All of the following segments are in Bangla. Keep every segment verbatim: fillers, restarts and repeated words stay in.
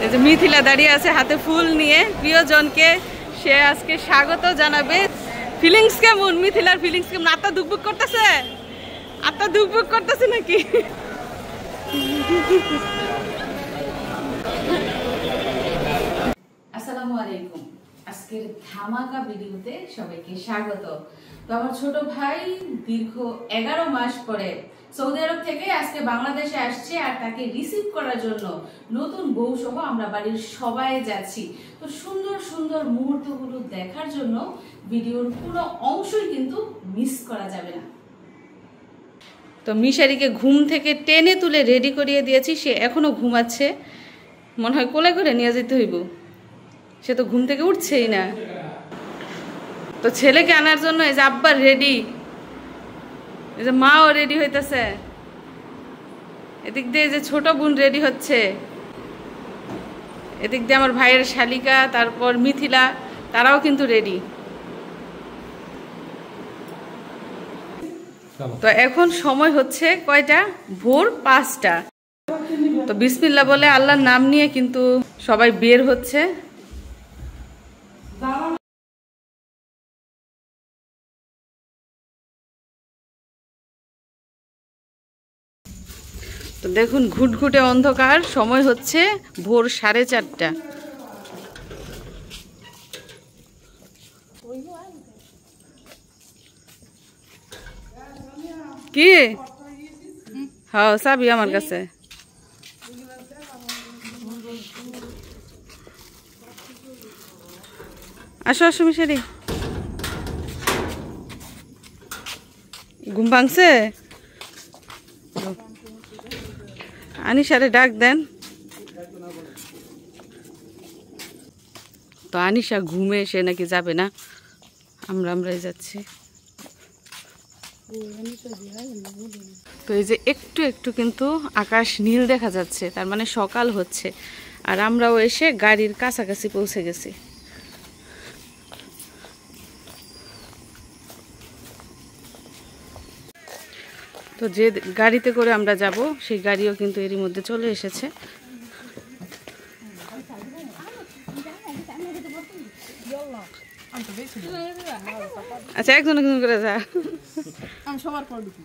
এই যে মিথিলা দাঁড়িয়ে আছে হাতে ফুল নিয়ে, প্রিয়জনকে সে আজকে স্বাগত জানাবে। ফিলিংস কেমন মিথিলার? ফিলিংস কেমন? আত্মা দুকবুক করতেছে? আত্মা দুকবুক করতেছে নাকি? আসসালামু আলাইকুম। আজকের ধামাকা ভিডিওতে সবাইকে স্বাগত। তো আমার ছোট ভাই দীর্ঘ এগারো মাস পরে সৌদি আরব থেকে আজকে বাংলাদেশে আসছে, আর তাকে রিসিভ করার জন্য নতুন বউ সহ আমরা বাড়ির সবাই যাচ্ছি। তো সুন্দর সুন্দর মুহূর্তগুলো দেখার জন্য ভিডিওর পুরো অংশই কিন্তু মিস করা যাবে না। তো মিশারিকে ঘুম থেকে টেনে তুলে রেডি করিয়ে দিয়েছি, সে এখনো ঘুমাচ্ছে। মনে হয় কোলে করে নিয়ে যেতে হইব, সে তো ঘুম থেকে উঠছেই না। তো ছেলেকে আনার জন্য এই যে আব্বা রেডি, এই যে মাও রেডি হইতেছে, এদিক দিয়ে যে ছোট বোন রেডি হচ্ছে, এদিক দিয়ে আমার ভাইয়ের শালিকা, তারপর মিথিলা, তারাও কিন্তু রেডি। তো এখন সময় হচ্ছে কয়টা? ভোর পাঁচটা। তো বিসমিল্লাহ বলে আল্লাহর নাম নিয়ে কিন্তু সবাই বের হচ্ছে। তো দেখুন ঘুটঘুটে অন্ধকার, সময় হচ্ছে ভোর সাড়ে চারটা। কি? হ্যাঁ, চাবি আমার কাছে। আসো আসো মিশারি। ঘুম ভাঙছে? আনিশারে ডাক দেন। তো আনিশা ঘুমে, সে নাকি যাবে না, আমরা আমরাই যাচ্ছি। তো এই যে একটু একটু কিন্তু আকাশ নীল দেখা যাচ্ছে, তার মানে সকাল হচ্ছে। আর আমরাও এসে গাড়ির কাছাকাছি পৌঁছে গেছি। তো যে গাড়িতে করে আমরা যাব সেই গাড়িও কিন্তু এরই মধ্যে চলে এসেছে। আচ্ছা, একজন একজন করে যা। আমি সবার পর ঢুকি।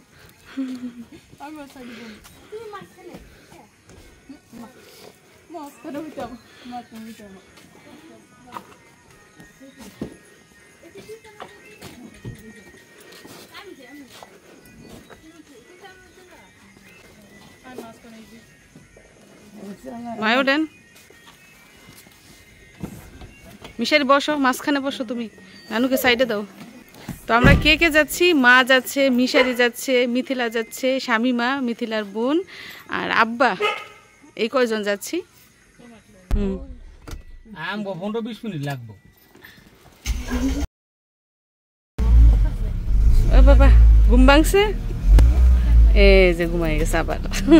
মায়ও দেন। মিশারি বসো, মাঝখানে বসো তুমি, নানুকে সাইডে দাও। তো আমরা কে কে যাচ্ছি? মা যাচ্ছে, মিশারি যাচ্ছে, মিথিলা যাচ্ছে, শামিমা মিথিলার বোন, আর আব্বা, এই কয়জন যাচ্ছি। হুম, পনেরো বিশ মিনিট লাগবে। ও বাবা, ঘুম ভাঙছে? এই যে ঘুমাই গেছে আবার।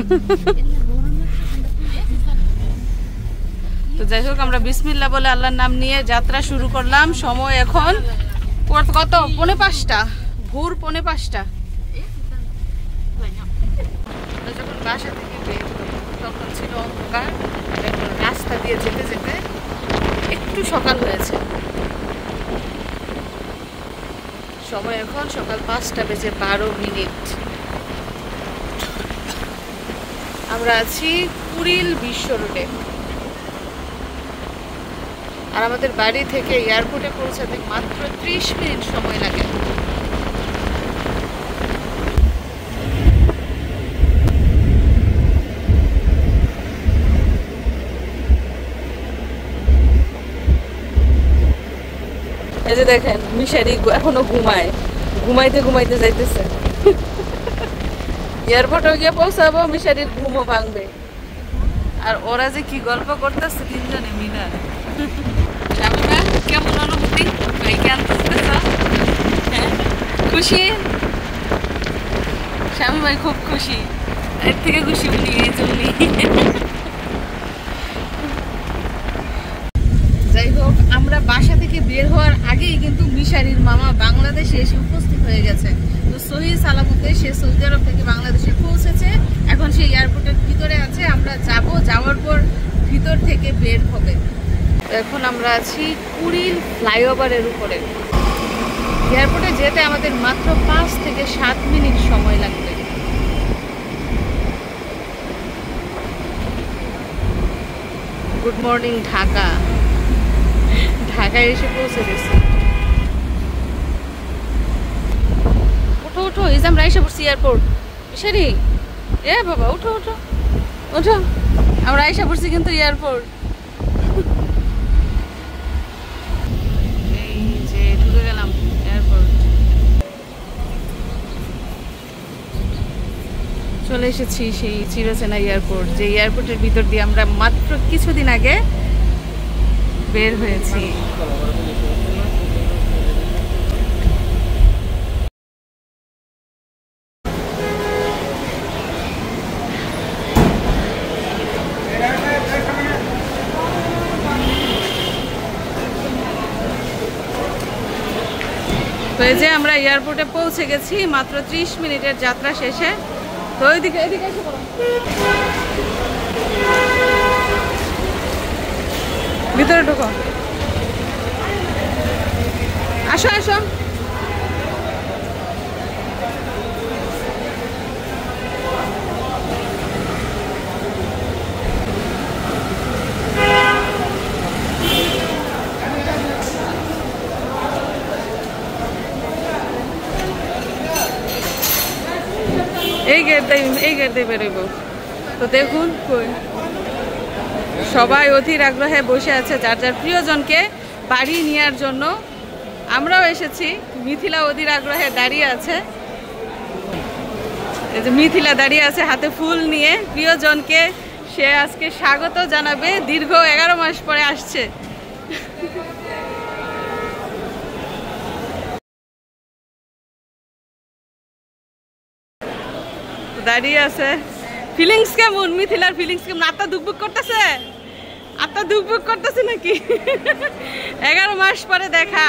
তো যাই হোক, আমরা বিসমিল্লাহ বলে আল্লাহর নাম নিয়ে যাত্রা শুরু করলাম। সময় এখন কত? পৌনে পাঁচটা, ভোর পৌনে পাঁচটা। যখন বাসা থেকে বের তখন ছিল অন্ধকার, এখন রাস্তা দিয়ে যেতে যেতে একটু সকাল হয়েছে। সময় এখন সকাল পাঁচটা বেজে বারো মিনিট। আমরা আছি কুড়িল বিশ্ব রোডে, আর আমাদের বাড়ি থেকে এয়ারপোর্টে পৌঁছাতে মাত্র ত্রিশ মিনিট সময় লাগে। এই যে দেখেন মিশারি এখনো ঘুমায়, ঘুমাইতে ঘুমাইতে যাইতেছে। এয়ারপোর্টে গিয়ে পৌঁছাবো, মিশারির ঘুমও ভাঙবে। আর ওরা যে কি গল্প করতেছে তিনজনে মিলা। শামিমা, কেমন অনুভূতি? ভাইকে আনতেছ? খুশি? শামি ভাই খুব খুশি, এর থেকে খুশি উনি, এই জন্যই। যাই হোক, আমরা বাসা থেকে বের হওয়ার আগেই কিন্তু মিশারির মামা বাংলাদেশে এসে উপস্থিত হয়ে গেছে। তো সহি সালামতে সে সৌদি আরব থেকে বাংলাদেশে পৌঁছেছে, এখন সে এয়ারপোর্টের ভিতরে আছে। আমরা যাব, যাওয়ার পর ভিতর থেকে বের হবে। এখন আমরা আছি কুড়িল ফ্লাইওভারের উপরে। এয়ারপোর্টে যেতে আমাদের মাত্র পাঁচ থেকে সাত মিনিট সময় লাগবে। Good morning Dhaka. ঢাকায় এসে পৌঁছে গেছি। উঠো উঠো, এই যে আমরা এসে পড়ছি এয়ারপোর্ট। মিশারি, এ বাবা উঠো উঠো উঠো, আমরা এসে পড়ছি কিন্তু এয়ারপোর্ট। এই যে ঢুকে গেলাম এয়ারপোর্ট। চলে এসেছি সেই চিরচেনা এয়ারপোর্ট, যে এয়ারপোর্টের ভিতর দিয়ে আমরা মাত্র কিছুদিন আগে বের হয়েছি। তো এই যে আমরা এয়ারপোর্টে পৌঁছে গেছি মাত্র ত্রিশ মিনিটের যাত্রা শেষে। তো ওইদিকে এদিকে এসে পড়ো, ভিতরে ঢোকো, আসো আসো। এই গেট দিয়ে এই গেট দিয়ে বেরোইব। তো দেখুন সবাই অধীর আগ্রহে বসে আছে যার যার প্রিয়জনকে বাড়ি নেওয়ার জন্য। আমরাও এসেছি, মিথিলা অধীর আগ্রহে দাঁড়িয়ে আছে। এই যে মিথিলা দাঁড়িয়ে আছে হাতে ফুল নিয়ে প্রিয়জনকে সে আজকে স্বাগত জানাবে। দীর্ঘ এগারো মাস পরে আসছে। দাঁড়িয়ে আছে। ফিলিংস কেমন মিথিলার? ফিলিংস কেমন? আত্মা দুকবুক করতেছে? আত্মা দুকবুক করতেছে নাকি? এগারো মাস পরে দেখা।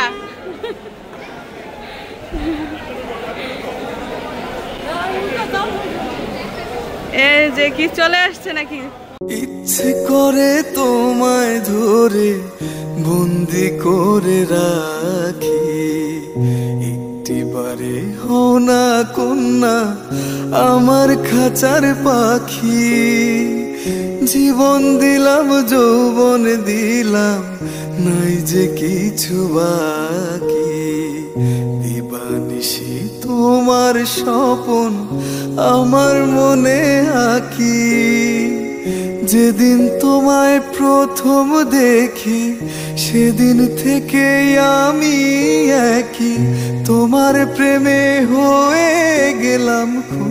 এই যে কি চলে আসছে নাকি? ইচ্ছে করে তোমায় ধরে বন্দি করে রাখি, একটিবারে হও না কন্যা আমার খাঁচার পাখি। জীবন দিলাম যৌবন দিলাম নাই যে কিছু বাকি, দিবানিশি তোমার স্বপন আমার মনে আঁকি। যেদিন তোমায় প্রথম দেখি সেদিন থেকে আমি একই তোমার প্রেমে হয়ে গেলাম।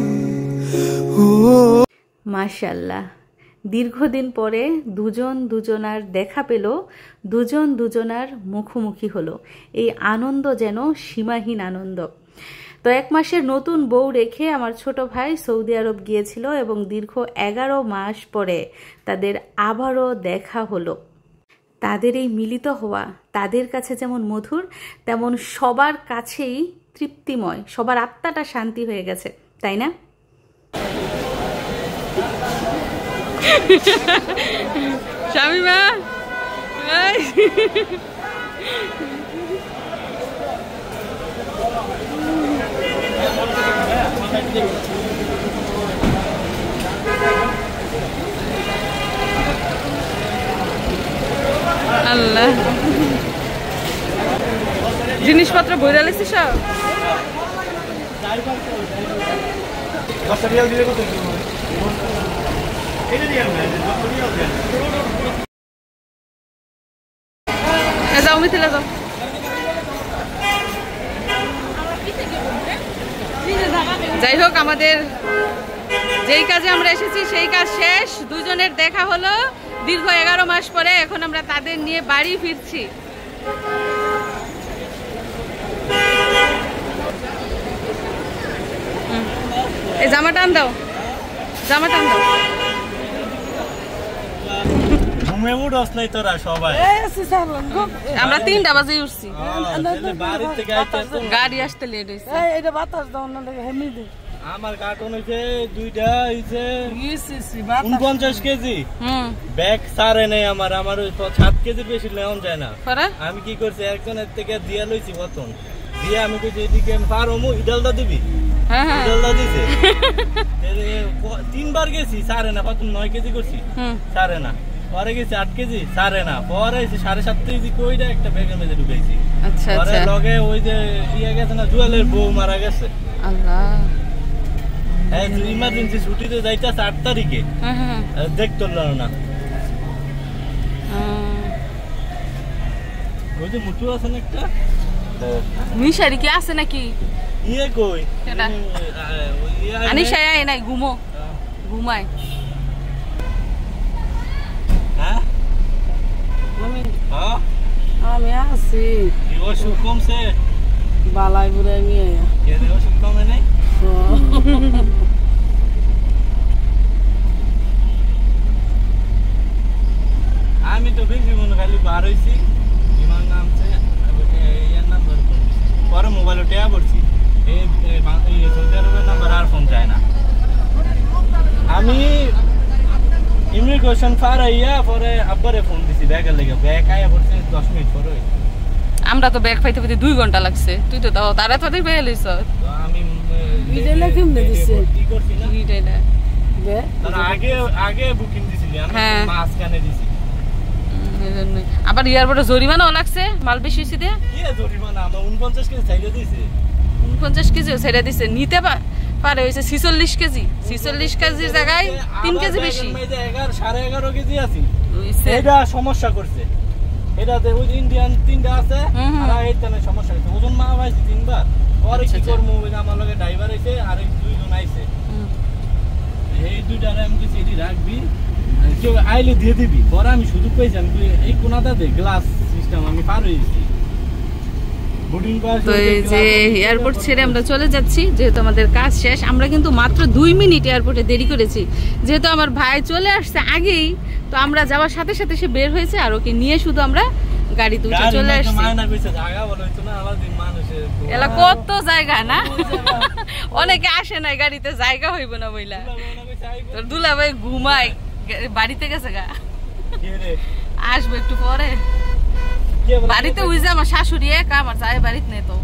মাশাআল্লাহ, দীর্ঘদিন পরে দুজন দুজনার দেখা পেল, দুজন দুজনার মুখোমুখি হলো। এই আনন্দ যেন সীমাহীন আনন্দ। তো এক মাসের নতুন বউ রেখে আমার ছোট ভাই সৌদি আরব গিয়েছিল এবং দীর্ঘ এগারো মাস পরে তাদের আবারও দেখা হলো। তাদের এই মিলিত হওয়া তাদের কাছে যেমন মধুর, তেমন সবার কাছেই তৃপ্তিময়। সবার আত্মাটা শান্তি হয়ে গেছে, তাই না? শামিমা আল্লাহ, জিনিসপত্র বইরা লেছি সব। যাও মিথিলা যাও। যাই হোক, আমাদের যেই কাজে আমরা এসেছি সেই কাজ শেষ। দুজনের দেখা হলো দীর্ঘ এগারো মাস পরে। এখন আমরা তাদের নিয়ে বাড়ি ফিরছি। এই জামা টান দাও, জামা টান দাও। আমরা তিনটা বাজে উঠছি, গাড়ি আসতে লেট হয়েছে। আমার কার্টন হইছে দুইটা হইছে উনপঞ্চাশ কেজি ব্যাগ সারে নেই আমার আমার সাত কেজির বেশি নেওয়া যায় না। আমি কি করছি একজনের থেকে দিয়া লইছি বতন দিয়ে আমি কইছি এদিকে পারমু ইডালদা দিবি ইডালদা দিছে তিনবার গেছি সারে না কত নয় কেজি করছি সারে না পরে গেছি আট কেজি সারে না পরে সাড়ে সাত কেজি কইটা একটা ব্যাগের মধ্যে ঢুকাইছি। পরে লগে ওই যে ইয়ে গেছে না জুয়েলের বউ মারা গেছে ইমার্জেন্সি ছুটিতে যাইতেছে আট তারিখে দেখতো না ওই যে মুটু আছে না একটা মিশারি কি আছে নাকি ইয়ে কই আনিশা আয় নাই ঘুমো ঘুমায় হ্যাঁ আমি হ্যাঁ আমি আছি কি অসুখ কমছে বালাই বুড়াই নিয়ে কে রে অসুখ কমে নাই আমি তো বেশি মনে খালি বার হইছি বিমান নামছে এর নাম্বার পরে মোবাইলে টেয়া পড়ছি এই সৌদি আরবের নাম্বার আর ফোন যায় না। আমি ইমিগ্রেশন পার আইয়া পরে আব্বারে ফোন দিছি ব্যাগের লেগে ব্যাগ আইয়া পড়ছে দশ মিনিট পরে। আমরা তো ব্যাগ পাইতে পাইতে দুই ঘন্টা লাগছে তুই তো তাও তাড়াতাড়ি পেয়ে লইছ। আমি বিদেলে কেমনে দিছে কি করছি না বিদেলে বে তার আগে আগে বুকিং দিছিলি আমি মাস কানে দিছি এজন্যই আবার এয়ারপোর্টে জরিমানাও লাগছে মাল বেশি হইছে দে কি জরিমানা আমরা উনপঞ্চাশ কেজি চাইলে দিছে উনপঞ্চাশ কেজিও ছেড়ে দিছে নিতে পারে হইছে ছিচল্লিশ কেজি ছিচল্লিশ কেজির জায়গায় তিন কেজি বেশি এগারো সাড়ে এগারো কেজি আছে এটা সমস্যা করছে এটাতে ওই ইন্ডিয়ান তিনটা আছে আর এইখানে সমস্যা হইছে ওজন মা পাইছি তিনবার পরে কি করবো আমার লগে ড্রাইভার হইছে আর দুইজন আইছে এই দুইটার আমি কিছু এটি রাখবি কেউ আইলে দিয়ে দিবি পরে আমি সুযোগ পেয়েছি আমি এই কোনাটা দে গ্লাস সিস্টেম আমি পার হয়েছি। তো এই যে এয়ারপোর্ট ছেড়ে আমরা চলে যাচ্ছি যেহেতু আমাদের কাজ শেষ। আমরা কিন্তু মাত্র দুই মিনিট এয়ারপোর্টে দেরি করেছি যেহেতু আমার ভাই চলে আসছে আগেই তো আমরা যাওয়ার সাথে সাথে সে বের হয়েছে আর ওকে নিয়ে শুধু আমরা গাড়িতে উঠে চলে আসছি। এলা কত জায়গা না অনেকে আসে নাই গাড়িতে জায়গা হইব না বইলা তোর দুলা ভাই ঘুমায় বাড়িতে গেছে গা আসবো একটু পরে বাড়িতে উইজে আমার শাশুড়ি একা আমার যায় বাড়িতে নেই তো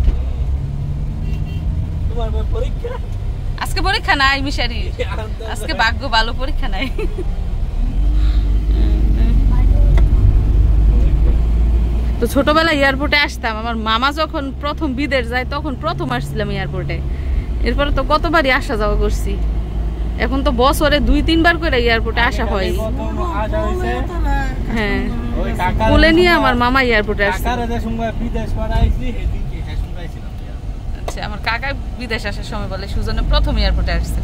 আজকে পরীক্ষা নাই মিশারি আজকে ভাগ্য ভালো পরীক্ষা নাই। তো ছোটবেলায় এয়ারপোর্টে আসতাম আমার মামা যখন প্রথম বিদেশ যায় তখন প্রথম আসছিলাম এয়ারপোর্টে এরপরে তো কতবারই আসা যাওয়া করছি এখন তো বছরে দুই তিনবার করে এয়ারপোর্টে আসা হয়। হ্যাঁ কোলে নিয়ে আমার মামা এয়ারপোর্টে আসছে। আচ্ছা আমার কাকা বিদেশ আসার সময় বলে সুজনে প্রথম এয়ারপোর্টে আসছিল।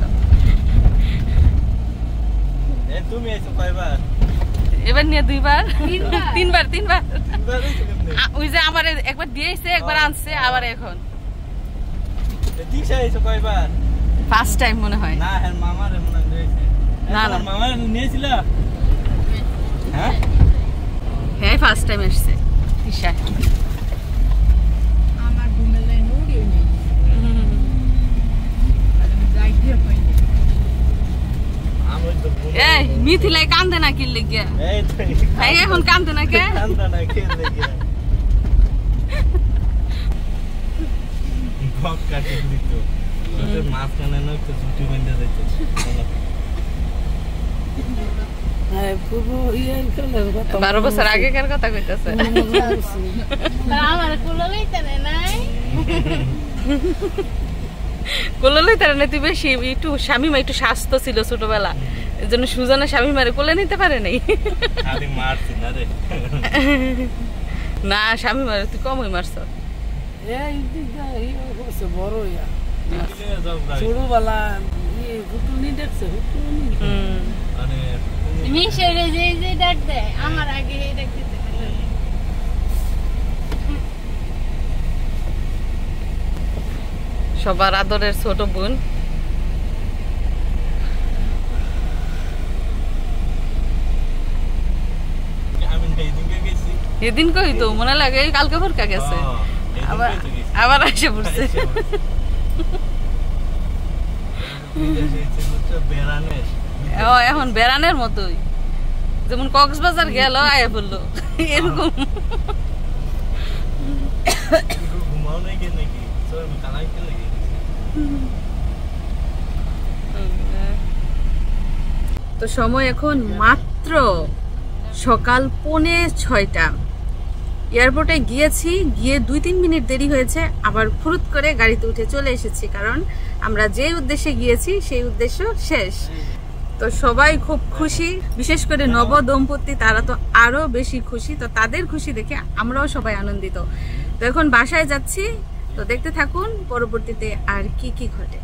এবার নিয়ে দুইবার তিনবার তিনবার ওই যে আমার একবার দিয়েছে একবার আনছে আবার এখন ফার্স্ট টাইম মনে হয় না মামারে মনে হয়েছে না না মামারে নিয়েছিল হ্যাঁ হ্যাঁ ফার্স্ট টাইম আসছে ঈশা আমার ঘুমেলে নুড়ি নেই আমি যাই দিয়ে পাই আমি তো এই মিথিলাই কান্দে না কি লাগিয়া এই তো ভাই এখন কান্দে না কে কান্দে না কে লাগিয়া বক কাটে দিত ওদের মাছ কানে না তো ছুটি বন্ধ যাইতো হ্যাঁ পুরো ইয়ার কলের কথা বারো বছর আগেকার কথা কইতাছে আমার কুলো লইতে নাই কোলে লইতে না তুই বেশি একটু শামিমা একটু স্বাস্থ্য ছিল ছোটবেলা এর জন্য সুজনের শামিমারে কোলে নিতে পারে নাই আরে মারছি না রে না শামিমারে তুই কমই মারছ এই দিদা এই হচ্ছে বড় ইয়া ছোটবেলা এই হুটুনি দেখছে হুটুনি হুম মানে মিশরে যে যে ডাক দেয় আমার আগে এই ডাক দিতে সবার আদরের ছোট বোন আমি এইদিকে গেছি এদিন কই তো মনে লাগে কালকে ভরকা গেছে আবার আবার এসে পড়ছে ও এখন বেড়ানের মতোই, যেমন কক্সবাজার গেল আয়া পড়লো এরকম। তো সময় এখন মাত্র সকাল পৌনে ছয়টা। এয়ারপোর্টে গিয়েছি, গিয়ে দুই তিন মিনিট দেরি হয়েছে, আবার ফুরুত করে গাড়িতে উঠে চলে এসেছি, কারণ আমরা যে উদ্দেশ্যে গিয়েছি সেই উদ্দেশ্য শেষ। তো সবাই খুব খুশি, বিশেষ করে নব দম্পতি, তারা তো আরো বেশি খুশি। তো তাদের খুশি দেখে আমরাও সবাই আনন্দিত। তো এখন বাসায় যাচ্ছি, তো দেখতে থাকুন পরবর্তীতে আর কি কি ঘটে।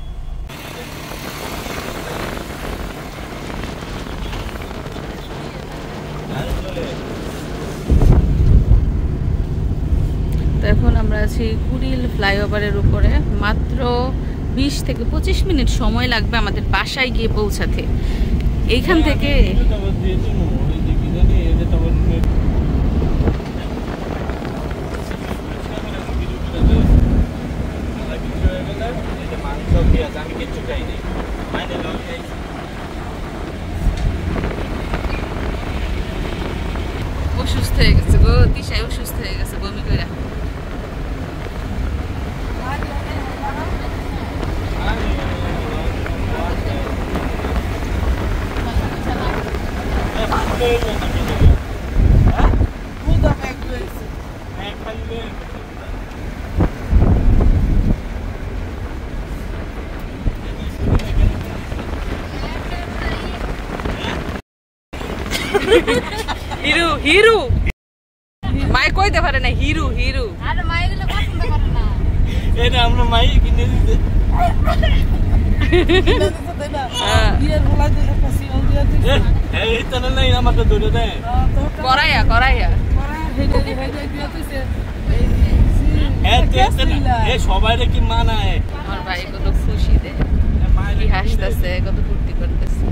তো এখন আমরা আছি কুড়িল ফ্লাইওভারের উপরে। মাত্র বিশ থেকে পঁচিশ মিনিট সময় লাগবে আমাদের বাসায় গিয়ে পৌঁছাতে। এইখান থেকে অসুস্থ হয়ে গেছে গো, দিশায় অসুস্থ হয়ে গেছে বমি করে। হিরু হিরু মাই কইতে পারে না, হিরু হিরু আর মাইগুলো পছন্দ করে না। এটা আমরা মাই কিনে দিতে এই তো না আমাকে ধরে দেয় করাইয়া করাইয়া সবাই কি মানায়। আমার ভাই কত খুশি দে, কি হাসতেছে, কত ফুর্তি করতেছে।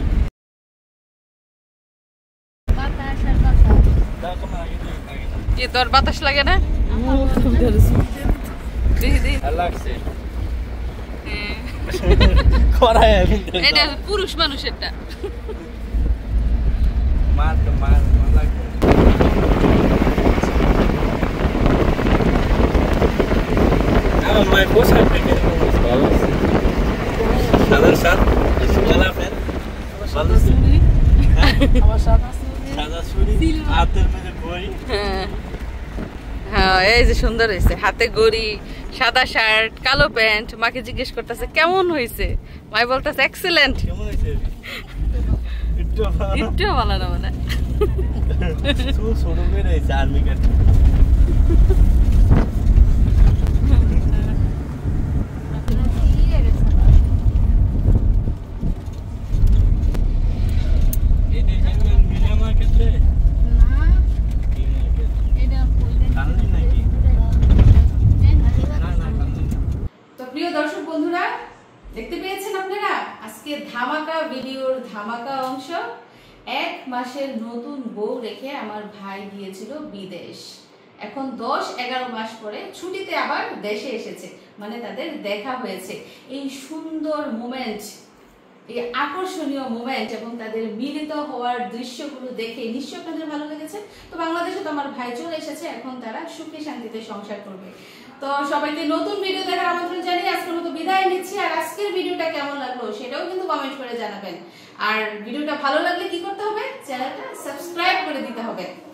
কি তোর বাতাস লাগে না? এটা পুরুষ মানুষেরটা। আমার মায়ের পোশাক দেখে ভালো আছে, সাদা শার্ট, সাদা প্যান্ট, সাদা চুড়ি, সাদা চুড়ি, হাতের মধ্যে ঘড়ি। হ্যাঁ এই যে সুন্দর হয়েছে, হাতে ঘড়ি, সাদা শার্ট, কালো প্যান্ট। মাকে জিজ্ঞেস করতেছে কেমন হয়েছে, মাই বলতেছে এক্সেলেন্ট। কেমন হয়েছে? একটু ভালো না মানে ছোট করে হয়েছে আর্মি কার্ড। দেখতে পেয়েছেন আপনারা আজকে ধামাকা ভিডিওর ধামাকা অংশ। এক মাসের নতুন বউ রেখে আমার ভাই গিয়েছিল বিদেশ, এখন দশ এগারো মাস পরে ছুটিতে আবার দেশে এসেছে, মানে তাদের দেখা হয়েছে। এই সুন্দর মোমেন্ট, এই আকর্ষণীয় মোমেন্ট এবং তাদের মিলিত হওয়ার দৃশ্যগুলো দেখে নিশ্চয়ই আপনাদের ভালো লেগেছে। তো বাংলাদেশে তো আমার ভাই চলে এসেছে, এখন তারা সুখে শান্তিতে সংসার করবে। তো সবাইকে নতুন ভিডিও দেখার আমন্ত্রণ জানিয়ে আজকের মতো বিদায় নিচ্ছি। আর আজকের ভিডিওটা কেমন লাগলো সেটাও কিন্তু কমেন্ট করে জানাবেন। আর ভিডিওটা ভালো লাগলে কি করতে হবে, চ্যানেলটা সাবস্ক্রাইব করে দিতে হবে।